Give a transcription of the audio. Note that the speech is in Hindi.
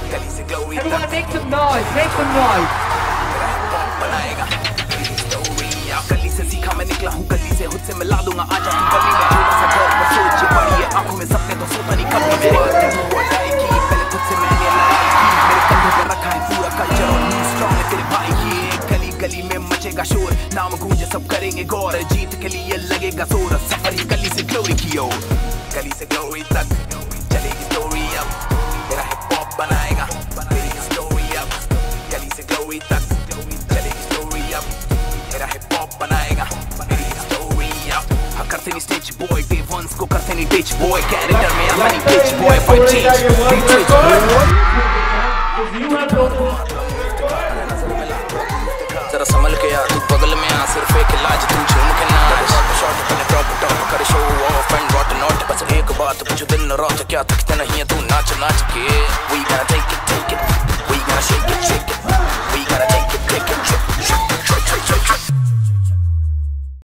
Everyone make some noise, make some noise. गली से सीखा मैं निकला हूँ गली से खुद से मिला दूंगा आजा तू गली में थोड़ा सा घर में सोच पड़ी है आंखों में सपने तो सोता नहीं कभी मेरे अदायगी पहले खुद से मैंने लड़ाई की मेरे कंधे पे रखा है पूरा कल्चर और न्यू स्ट्रॉन्ग है तेरे भाई की गली गली में मचेगा शोर नाम गूंजे सब करेंगे गौर जीत के लिए लगेगा जोर सफर ही गली से ग्लोरी की ओर गली से ग्लोरी तक चलेगी स्टोरी अब मेरा हिप हॉप बनाएगा मेरी स्टोरी अब गली से ग्लोरी तक चलेगी स्टोरी अब मेरा हिप हॉप बनाएगा मेरी स्टोरी अब हाँ करते नहीं स्टेज बॉय डे वंस को करते नहीं डिच बॉय कैरेक्टर में I'm नहीं bitch boy fight change जरा संभल के यार तू बगल में आ सिर्फ एक इलाज तू झूम के नाच शॉट अपने टॉप टॉप कर show off and what not बस एक बात पूछो दिन रात क्या थकते नहीं है तू नाच नाच के we gotta take it we gotta shake it we gotta